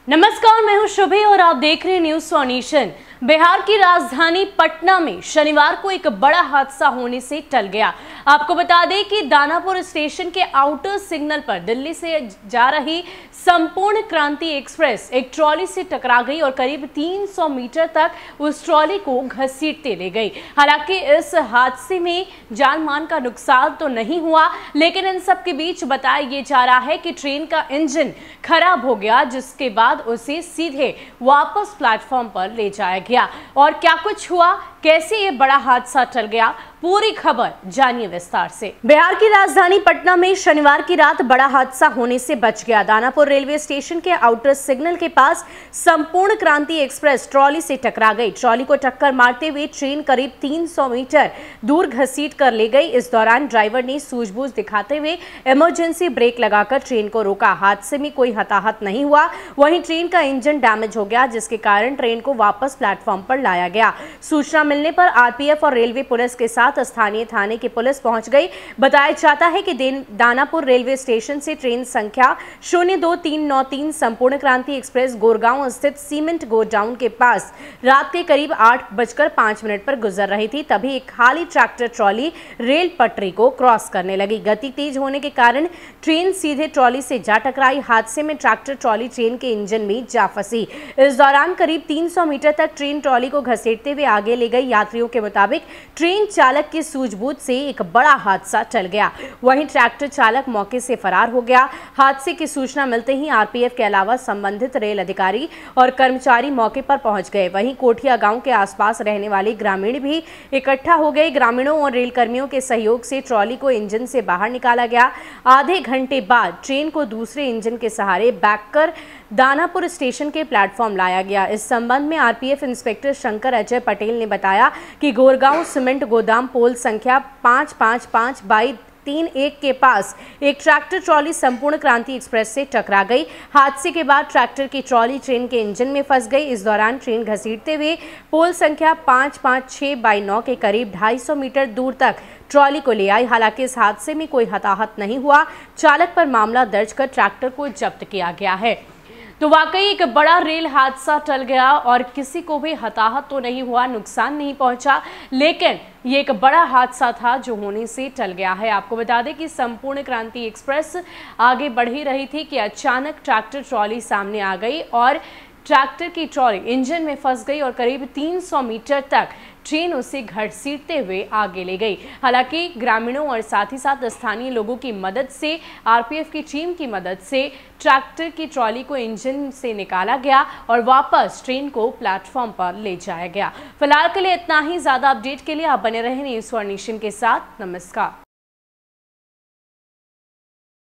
नमस्कार, मैं हूं शुभी और आप देख रहे हैं न्यूज़4नेशन। बिहार की राजधानी पटना में शनिवार को एक बड़ा हादसा होने से टल गया। आपको बता दें कि दानापुर स्टेशन के आउटर सिग्नल पर दिल्ली से जा रही संपूर्ण क्रांति एक्सप्रेस एक ट्रॉली से टकरा गई और करीब 300 मीटर तक उस ट्रॉली को घसीटते ले गई। हालांकि इस हादसे में जान माल का नुकसान तो नहीं हुआ, लेकिन इन सब के बीच बताया ये जा रहा है कि ट्रेन का इंजन खराब हो गया, जिसके बाद उसे सीधे वापस प्लेटफॉर्म पर ले जाया गया। और क्या कुछ हुआ, कैसे ये बड़ा हादसा टल गया, पूरी खबर जानिए विस्तार से। बिहार की राजधानी पटना में शनिवार की रात बड़ा हादसा होने से बच गया। दानापुर रेलवे स्टेशन के आउटर सिग्नल के पास संपूर्ण क्रांति एक्सप्रेस ट्रॉली से टकरा गई। ट्रॉली को टक्कर मारते हुए ट्रेन करीब 300 मीटर दूर घसीट कर ले गई। इस दौरान ड्राइवर ने सूझबूझ दिखाते हुए इमरजेंसी ब्रेक लगाकर ट्रेन को रोका। हादसे में कोई हताहत नहीं हुआ, वहीं ट्रेन का इंजन डैमेज हो गया, जिसके कारण ट्रेन को वापस प्लेटफॉर्म पर लाया गया। सूचना मिलने पर आरपीएफ और रेलवे पुलिस के साथ स्थानीय थाने की पुलिस पहुंच गई। बताया जाता है कि दानापुर रेलवे स्टेशन से ट्रेन संख्या 02393 संपूर्ण क्रांति एक्सप्रेस गोरगांव स्थित सीमेंट गोडाउन के पास रात के करीब 8:05 पर गुजर रही थी। तभी एक खाली ट्रैक्टर ट्रॉली रेल पटरी को क्रॉस करने लगी। गति तेज होने के कारण ट्रेन सीधे ट्रॉली से जा टकराई। हादसे में ट्रैक्टर ट्रॉली ट्रेन के इंजन में जा फंसी। इस दौरान करीब 300 मीटर तक ट्रेन ट्रॉली को घसीटते हुए आगे ले गई। यात्रियों के मुताबिक ट्रेन चालक की सूझबूझ से एक बड़ा हादसा टल गया। वहीं ट्रैक्टर चालक मौके से फरार हो गया। हादसे की सूचना मिलते ही आरपीएफ के अलावा संबंधित रेल अधिकारी और कर्मचारी मौके पर पहुंच गए। वहीं कोठिया गांव के आसपास रहने वाले ग्रामीण भी इकट्ठा हो गए। ग्रामीणों और रेल कर्मियों के सहयोग से ट्रॉली को इंजन से बाहर निकाला गया। आधे घंटे बाद ट्रेन को दूसरे इंजन के सहारे बैक कर दानापुर स्टेशन के प्लेटफॉर्म लाया गया। इस संबंध में आरपीएफ इंस्पेक्टर शंकर अजय पटेल ने बताया कि गोरगांव सीमेंट गोदाम पोल संख्या 555/31 के पास एक ट्रैक्टर ट्रॉली संपूर्ण क्रांति एक्सप्रेस से टकरा गई। हादसे के बाद ट्रैक्टर की ट्रॉली ट्रेन के इंजन में फंस गई। इस दौरान ट्रेन घसीटते हुए पोल संख्या 556/9 के करीब 250 मीटर दूर तक ट्रॉली को ले आई। हालांकि इस हादसे में कोई हताहत नहीं हुआ। चालक पर मामला दर्ज कर ट्रैक्टर को जब्त किया गया है। तो वाकई एक बड़ा रेल हादसा टल गया और किसी को भी हताहत तो नहीं हुआ, नुकसान नहीं पहुंचा, लेकिन ये एक बड़ा हादसा था जो होने से टल गया है। आपको बता दें कि संपूर्ण क्रांति एक्सप्रेस आगे बढ़ ही रही थी कि अचानक ट्रैक्टर ट्रॉली सामने आ गई और ट्रैक्टर की ट्रॉली इंजन में फंस गई और करीब 300 मीटर तक ट्रेन उसे घसीटते हुए आगे ले गई। हालांकि ग्रामीणों और साथ ही साथ स्थानीय लोगों की मदद से, आरपीएफ की टीम की मदद से ट्रैक्टर की ट्रॉली को इंजन से निकाला गया और वापस ट्रेन को प्लेटफॉर्म पर ले जाया गया। फिलहाल के लिए इतना ही। ज्यादा अपडेट के लिए आप बने रहें न्यूज़4नेशन के साथ। नमस्कार।